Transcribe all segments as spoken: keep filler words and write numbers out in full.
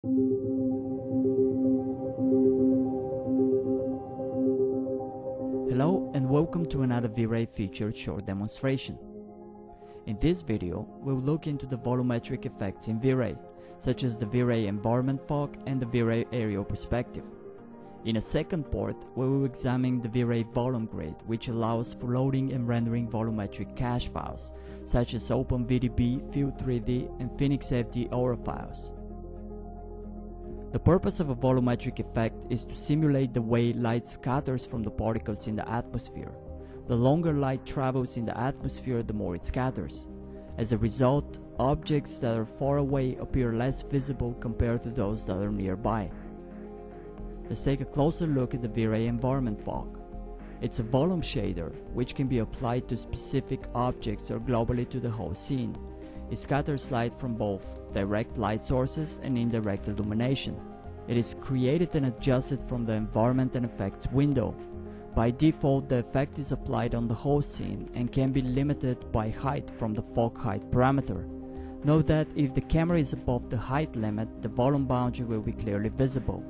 Hello and welcome to another VRay featured short demonstration. In this video, we'll look into the volumetric effects in VRay, such as the VRayEnvironmentFog and the VRayAerialPerspective. In a second part, we will examine the VRayVolumeGrid, which allows for loading and rendering volumetric cache files, such as OpenVDB, Field three D, and PhoenixFD Aura files. The purpose of a volumetric effect is to simulate the way light scatters from the particles in the atmosphere. The longer light travels in the atmosphere, the more it scatters. As a result, objects that are far away appear less visible compared to those that are nearby. Let's take a closer look at the VRayEnvironmentFog. It's a volume shader which can be applied to specific objects or globally to the whole scene. It scatters light from both direct light sources and indirect illumination. It is created and adjusted from the Environment and Effects window. By default, the effect is applied on the whole scene and can be limited by height from the fog height parameter. Note that if the camera is above the height limit, the volume boundary will be clearly visible.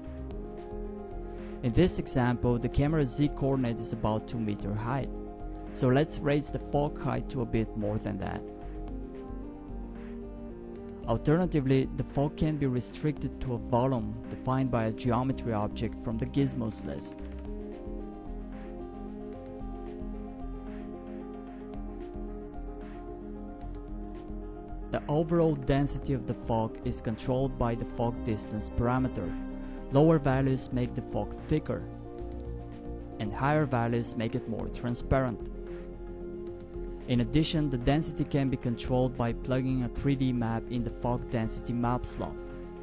In this example, the camera's z-coordinate is about two meters high. So let's raise the fog height to a bit more than that. Alternatively, the fog can be restricted to a volume defined by a geometry object from the gizmos list. The overall density of the fog is controlled by the fog distance parameter. Lower values make the fog thicker, and higher values make it more transparent. In addition, the density can be controlled by plugging a three D map in the fog density map slot.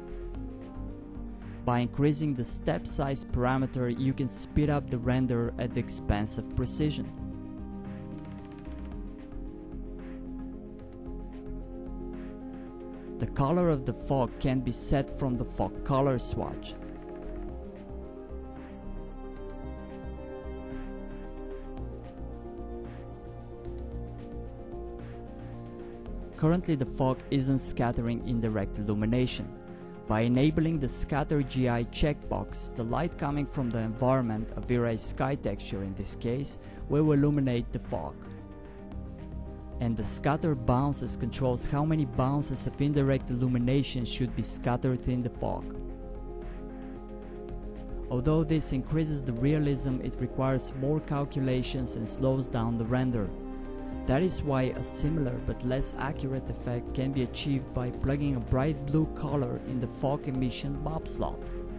By increasing the step size parameter, you can speed up the render at the expense of precision. The color of the fog can be set from the fog color swatch. Currently, the fog isn't scattering indirect illumination. By enabling the Scatter G I checkbox, the light coming from the environment, a VRay sky texture in this case, will illuminate the fog. And the scatter bounces controls how many bounces of indirect illumination should be scattered in the fog. Although this increases the realism, it requires more calculations and slows down the render. That is why a similar but less accurate effect can be achieved by plugging a bright blue color in the fog emission map slot.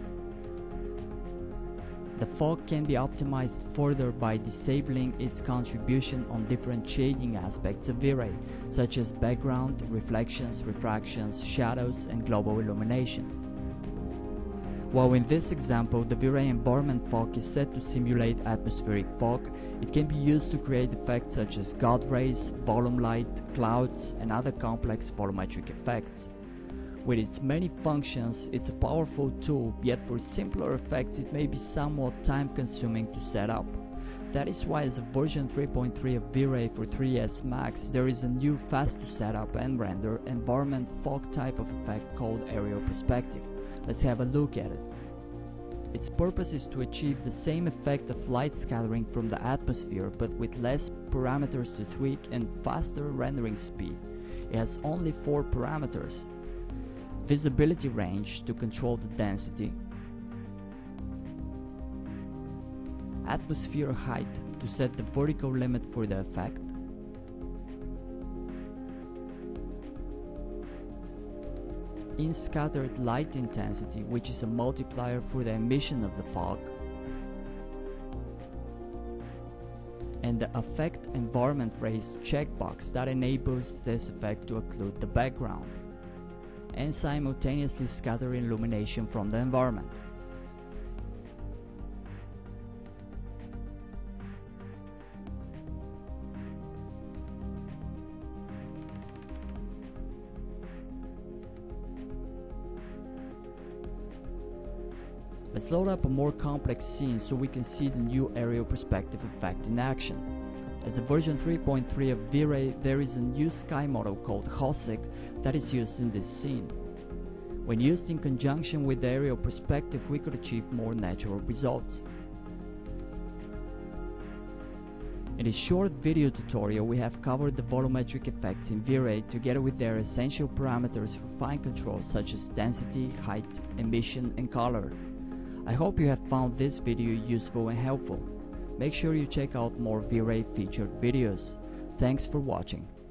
The fog can be optimized further by disabling its contribution on different shading aspects of VRay, such as background, reflections, refractions, shadows, and global illumination. While in this example, the VRayEnvironmentFog is set to simulate atmospheric fog, it can be used to create effects such as God rays, volume light, clouds, and other complex volumetric effects. With its many functions, it's a powerful tool, yet for simpler effects it may be somewhat time-consuming to set up. That is why as of version three point three of VRay for three S Max, there is a new fast-to-setup and render environment fog type of effect called AerialPerspective. Let's have a look at it. Its purpose is to achieve the same effect of light scattering from the atmosphere, but with less parameters to tweak and faster rendering speed. It has only four parameters. Visibility range to control the density, atmosphere height to set the vertical limit for the effect, in-scattered light intensity, which is a multiplier for the emission of the fog, and the Affect Environment Rays checkbox that enables this effect to occlude the background and simultaneously scatter illumination from the environment. Let's load up a more complex scene so we can see the new aerial perspective effect in action. As of version three point three of VRay, there is a new sky model called Hosik that is used in this scene. When used in conjunction with the aerial perspective, we could achieve more natural results. In this short video tutorial, we have covered the volumetric effects in V-Ray together with their essential parameters for fine control such as density, height, emission, and color. I hope you have found this video useful and helpful. Make sure you check out more V-Ray featured videos. Thanks for watching.